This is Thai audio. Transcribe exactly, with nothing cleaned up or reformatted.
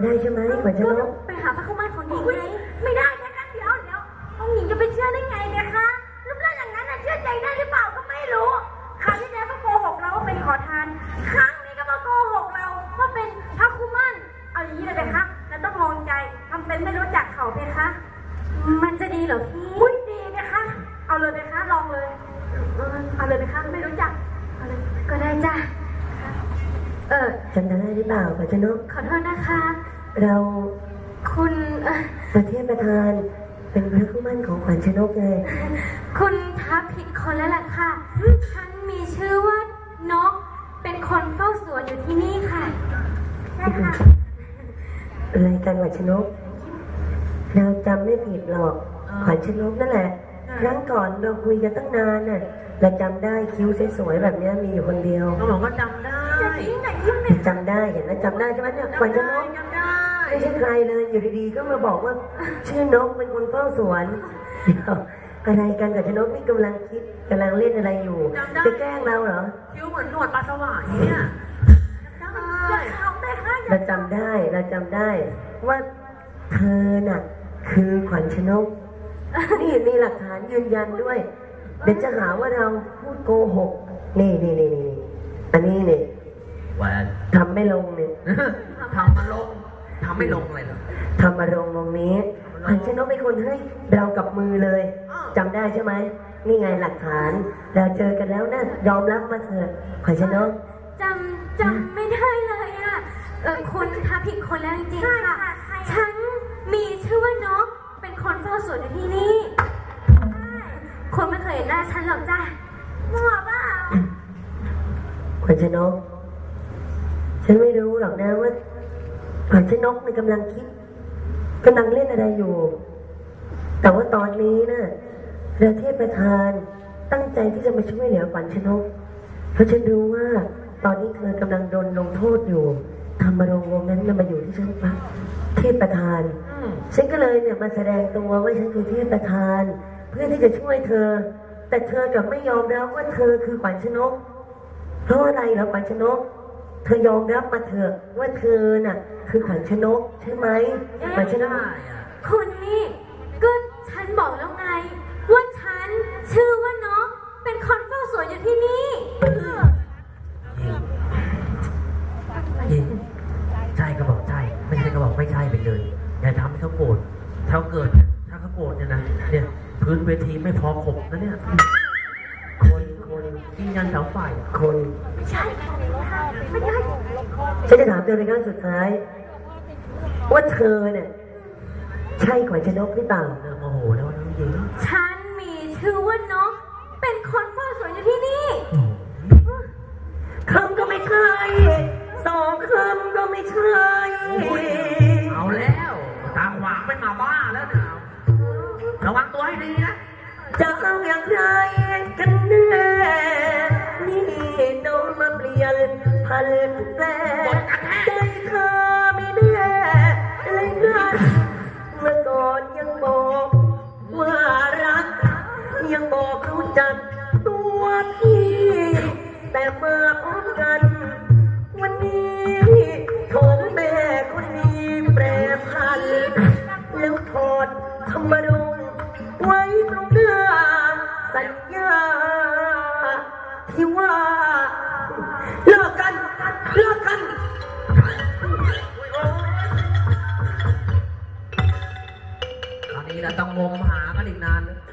ำได้ใช่ไหมขวัญชนกไปหาพระคุมารของหญิงไงไม่ได้นะคะเดี๋ยวเดี๋ยวองค์หญิงจะไปเชื่อได้ไงเนี่ยคะรูปร่างอย่างนั้นน่ะเชื่อใจได้หรือเปล่าก็ไม่รู้คราวที่แล้วก็โกหกเราว่าเป็นขอทานครั้งนี้ก็มาโกหกเราว่าเป็นพระคุมารเอาอย่างนี้เลยนะคะแล้วต้องมองใจทำเป็นไม่รู้จักเขาเพคะมันจะดีเหรอพี่อุ้ยดีนะคะเอาเลยเพคะลองเลยเอาเลยเพคะไม่รู้จักเอาเลยก็ได้จ้ะเออจำได้หรือเปล่าขวัญชนกขอโทษนะคะเราคุณประเทศประธานเป็นพระคู่มั่นของขวัญชนกไงคุณทับผิดคนแล้วล่ะค่ะฉันมีชื่อว่านกเป็นคนเฝ้าสวนอยู่ที่นี่ค่ะใช่ค่ะอะไรกันขวัญชนกเราจำไม่ผิดหรอกขวัญชนกนั่นแหละครั้งก่อนเราคุยกันตั้งนานน่ะเราจำได้คิ้วสวยๆแบบนี้มีอยู่คนเดียวเราบอกว่าจำได้จำได้เห็นไหมจำได้ใช่ไหมเนี่ยขวัญชนกไม่ใช่ใครเลยอยู่ดีๆก็มาบอกว่าชื่อนกเป็นคนเฝ้าสวนอะไรกันกับชนกนี่กำลังคิดกำลังเล่นอะไรอยู่จะแกล้งเราเหรอคิ้วเหมือนหนวดปลาสวายเนี่ยเราจำได้เราจำได้ว่าเธอน่ะคือขวัญชนกนี่มีหลักฐานยืนยันด้วยเดี๋ยวจะหาว่าเราพูดโกหกนี่นี่นี่นี่อันนี้นี่ทำไม่ลงเนี่ยทำมาลงทำไม่ลงเลยเหรอทำมาลงตรงนี้ขวัญชนกเป็นคนให้เรากับมือเลยจำได้ใช่ไหมนี่ไงหลักฐานเราเจอกันแล้วนะยอมรับมาเถอะขวัญชนกจำจำไม่ได้เลยอ่ะเออคุณทับผิดคนแล้วจริงๆค่ะฉันมีชื่อว่านกเป็นคนเฝ้าสวนอยู่ที่นี่คนไม่เคยเห็นหน้าฉันหรอกจ้ะมั่วเปล่าขวัญชนกฉันไม่รู้หรอกนะว่าขวัญชนกมันกำลังคิดกำลังเล่นอะไรอยู่แต่ว่าตอนนี้นะประเทศประธานตั้งใจที่จะมาช่วยเหลือขวัญชนกเพราะฉันรู้ว่าตอนนี้เธอกำลังโดนลงโทษอยู่ธรรมรงค์วงนั้นมันมาอยู่ที่ฉันปะเทพประธานฉันก็เลยเนี่ยมาแสดงตัวว่าฉันคือเทพประธานเพื่อที่จะช่วยเธอแต่เธอกลับไม่ยอมรับว่าเธอคือขวัญชนกเพราะอะไรเหรอขวัญชนกเธอยอมรับมาเถอะว่าเธอน่ะคือขวัญชนกใช่ไหมขวัญชนกคุณนี่ก็ฉันบอกแล้วไงว่าฉันชื่อว่านกเป็นคนเฝ้าสวนอยู่ที่นี่ใช่ก็บอกใช่ไม่ใช่ก็บอกไม่ใช่ไปเลยอย่าทำให้เขาโกรธถ้าเกิดถ้าเขาโกรธเนี่ยนะเนี่ยพื้นเวทีไม่พอขบนะเนี่ยคนคนที่ยันเสาไฟคนไม่ใช่ไม่ใช่ฉันจะถามเธอในครั้งสุดท้ายว่าเธอเนี่ยใช่ขวัญชนกหรือเปล่าโอ้โหแล้วน้องหญิงฉันมีชื่อว่านกเป็นคนเฝ้าสวนอยู่ที่นี่คำก็ไม่ใช่สองคำก็ไม่ใช่เอาแล้วตาขวางเป็นมาบ้าแล้วเนี่ยระวังตัวให้ดีนะจะเอาอย่างไรกันแน่นี่โดนมาเปลี่ยนพันแปลใจเธอไม่แน่เลยนะเมื่อก่อนยังบอกว่ารักยังบอกรู้จักตัวพี่แต่เมื่อพบกันวันนี้ของแม่คนนี้แปรพันแล้วถอดธรรมรงค์ไว้ตรงหน้าสัญญาที่ว่าเลิกกันเลิกกันตอนนี้เราต้องงมหากันอีกนาน